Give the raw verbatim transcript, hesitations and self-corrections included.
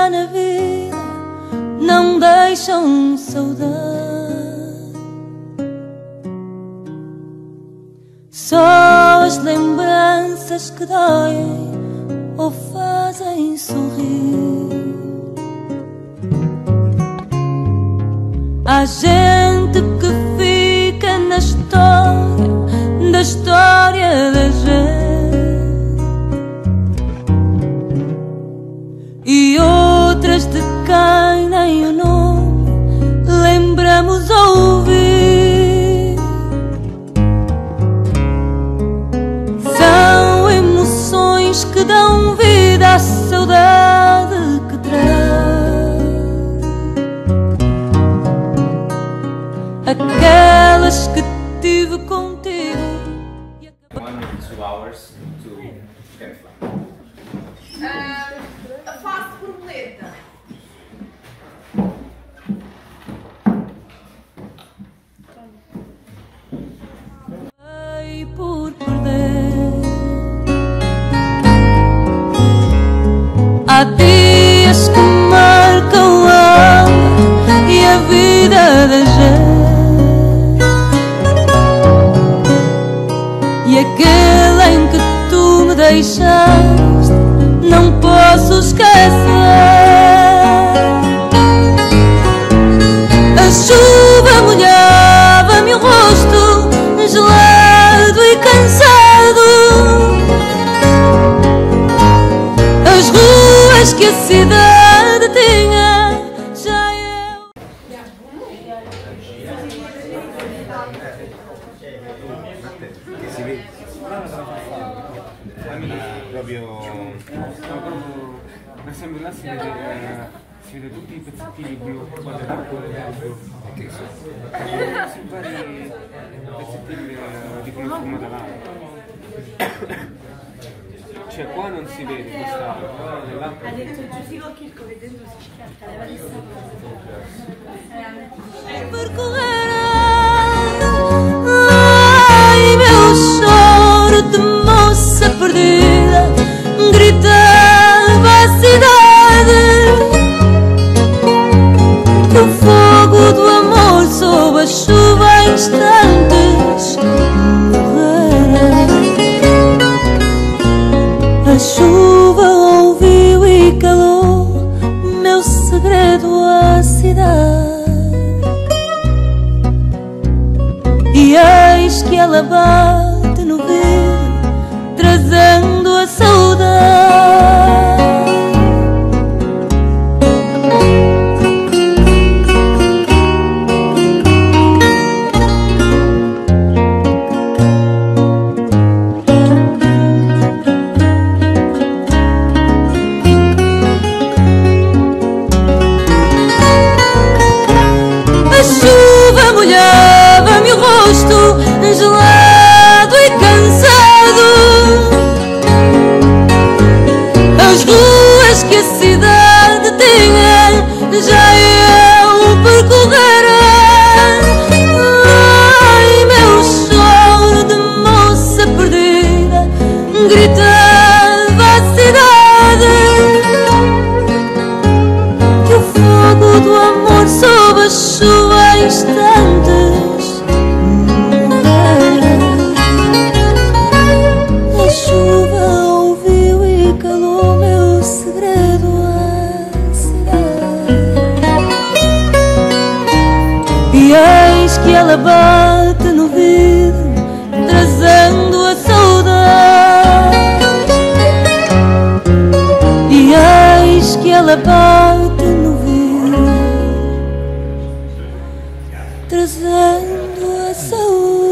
há na vida não deixam saudade. Só as lembranças que doem ou fazem sorrir. Há gente que fica na história da história da gente, e outras de quem nem o nome lembramos ouvir. São emoções que dão vida à saudade que traz, aquelas que tive contigo. One or two hours to get fly. Uh, a fase borboleta. Vai por perder. Há dias que marcam a alma e a vida da gente, e aquele em que tu me deixaste não posso esquecer. A chuva molhava-me o rosto, gelado e cansado. As ruas que a cidade tinha, já eu... Che si vede? Proprio... No, proprio per esempio là si vede, si vede tutti i pezzettini blu, guarda il colore blu. Che sono vari pezzettini di come è formata l'acqua. Cioè qua non si vede questa acqua, nell'acqua. Ha detto Giuseppe che il Covid dentro si schiatta, leva di Ai, meu choro de moça perdida, gritava a cidade. Que o fogo do amor sob a chuva em instantes morrera. A chuva ouviu e calou meu segredo à cidade. E eis que ela bate no vidro, trazendo a saudade. A chuva molhava-me o rosto, gelado e cansado. As ruas que a cidade tinha, já eu percorrera. Ai, meu choro de moça perdida, gritava a cidade. Que o fogo do amor sob a chuva em instantes morrera. A chuva ouviu e calou meu segredo à cidade. E eis que ela bate no vidro, trazendo a saudade. E eis que ela bate no vidro, trazendo a saudade.